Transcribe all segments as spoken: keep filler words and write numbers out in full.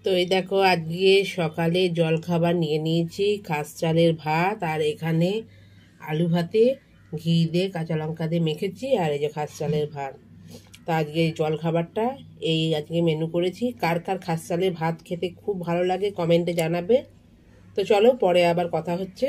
তো এই দেখো আজকে সকালে জলখাবার নিয়ে নিয়েছি খাস চালের ভাত, আর এখানে আলু ভাতে ঘি দিয়ে কাঁচা লঙ্কা দিয়ে মেখেছি, আর এই যে খাস চালের ভাত। তো আজকে এই জলখাবারটা এই আজকে মেনু করেছি। কার কার খাস চালের ভাত খেতে খুব ভালো লাগে কমেন্টে জানাবে। তো চলো পরে আবার কথা হচ্ছে।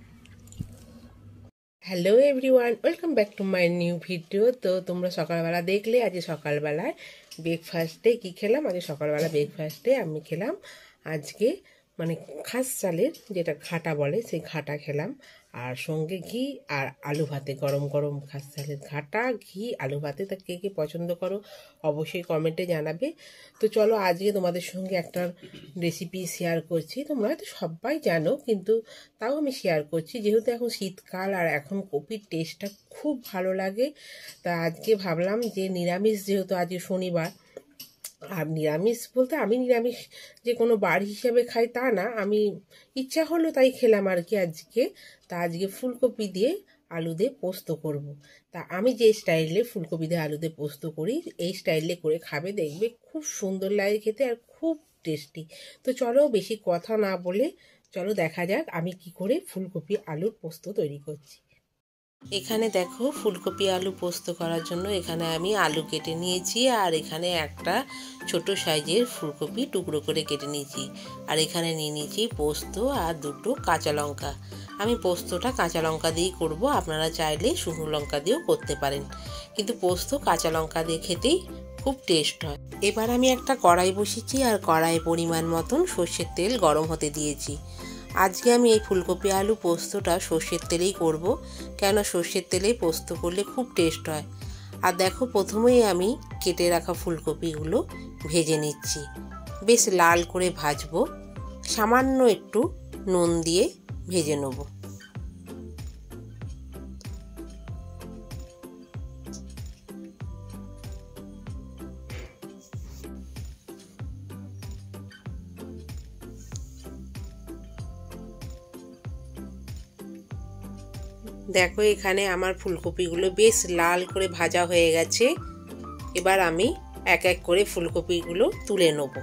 Hello everyone, welcome back to my new video. তো তোমরা সকালবেলা দেখলে আজকে সকালবেলায় ব্রেকফাস্টে কী খেলাম। আজকে সকালবেলা ব্রেকফাস্টে আমি খেলাম আজকে মানে খাস চালের যেটা ঘাটা বলে সেই ঘাটা খেলাম, আর সঙ্গে ঘি আর আলু ভাতে, গরম গরম খাস চালের ঘাটা ঘি আলু ভাতে। তা কে কে পছন্দ করো অবশ্যই কমেন্টে জানাবে। তো চলো আজকে তোমাদের সঙ্গে একটা রেসিপি শেয়ার করছি। তোমরা হয়তো সবাই জানো, কিন্তু তাও আমি শেয়ার করছি যেহেতু এখন শীতকাল আর এখন কপির টেস্টটা খুব ভালো লাগে। তা আজকে ভাবলাম যে নিরামিষ, যেহেতু আজকে শনিবার, আর নিরামিষ বলতে আমি নিরামিষ যে কোনো বার হিসেবে খাই তা না, আমি ইচ্ছা হলো তাই খেলাম আর কি আজকে। তা আজকে ফুলকপি দিয়ে আলু দিয়ে পোস্ত করব। তা আমি যে স্টাইলে ফুলকপি দিয়ে আলু দিয়ে পোস্ত করি এই স্টাইলে করে খাবে, দেখবে খুব সুন্দর লাগে খেতে আর খুব টেস্টি। তো চলো বেশি কথা না বলে চলো দেখা যাক আমি কি করে ফুলকপি আলুর পোস্ত তৈরি করছি। এখানে দেখো ফুলকপি আলু পোস্ত করার জন্য এখানে আমি আলু কেটে নিয়েছি, আর এখানে একটা ছোট সাইজের ফুলকপি টুকরো করে কেটে নিয়েছি, আর এখানে নিয়ে নিয়েছি পোস্ত আর দুটো কাঁচা লঙ্কা। আমি পোস্তটা কাঁচা লঙ্কা দিয়েই করব, আপনারা চাইলে শুকনো লঙ্কা দিয়েও করতে পারেন, কিন্তু পোস্ত কাঁচা লঙ্কা দিয়ে খেতেই খুব টেস্ট হয়। এবার আমি একটা কড়াই বসিয়েছি, আর কড়াইয়ে পরিমাণ মতন সর্ষের তেল গরম হতে দিয়েছি। আজকে আমি এই ফুলকপি আলু পোস্তটা সর্ষের তেলেই করব, কেন সর্ষের তেলেই পোস্ত করলে খুব টেস্ট হয়। আর দেখো প্রথমেই আমি কেটে রাখা ফুলকপিগুলো ভেজে নিচ্ছি, বেশ লাল করে ভাজবো, সামান্য একটু নুন দিয়ে ভেজে নেব। দেখো এখানে আমার ফুলকপিগুলো বেশ লাল করে ভাজা হয়ে গেছে। এবার আমি এক এক করে ফুলকপিগুলো তুলে নেব।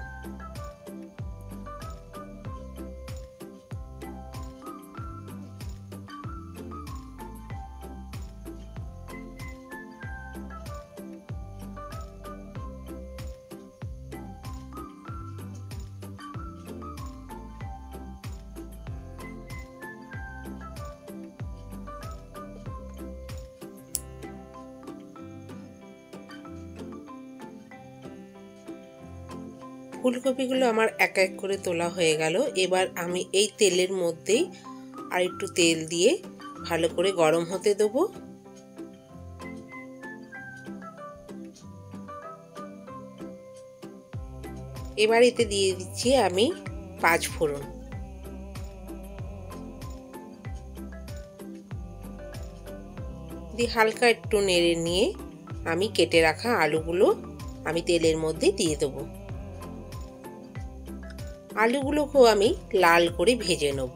ফুলকপিগুলো আমার এক এক করে তোলা হয়ে গেল। এবার আমি এই তেলের মধ্যেই আর একটু তেল দিয়ে ভালো করে গরম হতে দেবো। এবার এতে দিয়ে দিচ্ছি আমি পাঁচ ফোড়ন। দিয়ে হালকা একটু নেড়ে নিয়ে আমি কেটে রাখা আলুগুলো আমি তেলের মধ্যে দিয়ে দেবো। আলুগুলোকেও আমি লাল করে ভেজে নেব।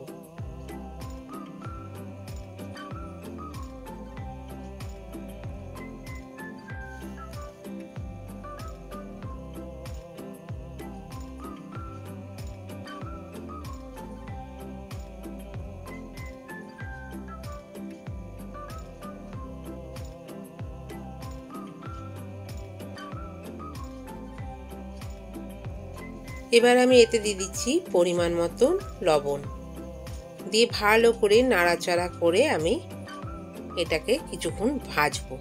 এবার আমি এতে দিয়ে দিচ্ছি পরিমাণ মতন লবণ, দিয়ে ভালো করে নাড়াচাড়া করে আমি এটাকে কিছুক্ষণ ভাজবো।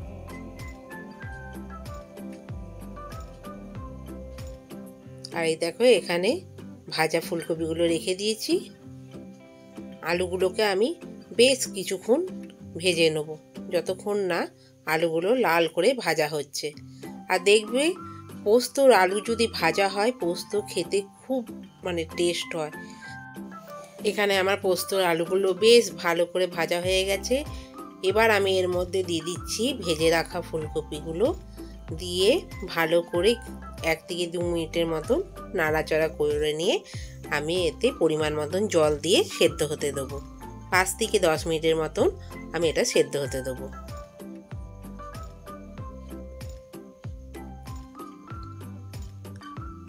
আর এই দেখো এখানে ভাজা ফুলকপিগুলো রেখে দিয়েছি। আলুগুলোকে আমি বেশ কিছুক্ষণ ভেজে নেব, যতক্ষণ না আলুগুলো লাল করে ভাজা হচ্ছে। আর দেখবে পোস্তর আলু যদি ভাজা হয় পোস্ত খেতে খুব মানে টেস্ট হয়। এখানে আমার পোস্তর আলুগুলো বেশ ভালো করে ভাজা হয়ে গেছে। এবার আমি এর মধ্যে দিয়ে দিচ্ছি ভেজে রাখা ফুলকপিগুলো, দিয়ে ভালো করে এক থেকে দু মিনিটের মতন নাড়াচাড়া করে নিয়ে আমি এতে পরিমাণ মতন জল দিয়ে সেদ্ধ হতে দেবো। পাঁচ থেকে দশ মিনিটের মতন আমি এটা সেদ্ধ হতে দেবো।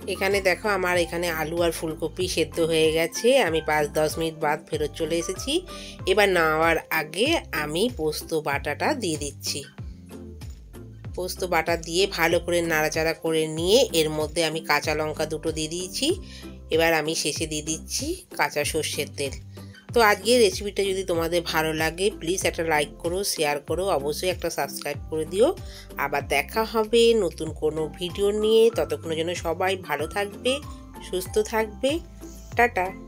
এখানে দেখো আমার এখানে আলু আর ফুলকপি সেদ্ধ হয়ে গেছে। আমি পাঁচ দশ মিনিট বাদ ফেরত চলে এসেছি। এবার নামার আগে আমি পোস্ত বাটাটা দিয়ে দিচ্ছি। পোস্ত বাটা দিয়ে ভালো করে নাড়াচাড়া করে নিয়ে এর মধ্যে আমি কাঁচা লঙ্কা দুটো দিয়ে দিয়েছি। এবার আমি শেষে দিয়ে দিচ্ছি কাঁচা সর্ষের তেল। তো আজকের রেসিপিটা যদি তোমাদের ভালো লাগে প্লিজ একটা লাইক করো, শেয়ার করো, অবশ্যই একটা সাবস্ক্রাইব করে দিও। আবার দেখা হবে নতুন কোনো ভিডিও নিয়ে। ততক্ষণের জন্য সবাই ভালো থাকবে, সুস্থ থাকবে। টাটা।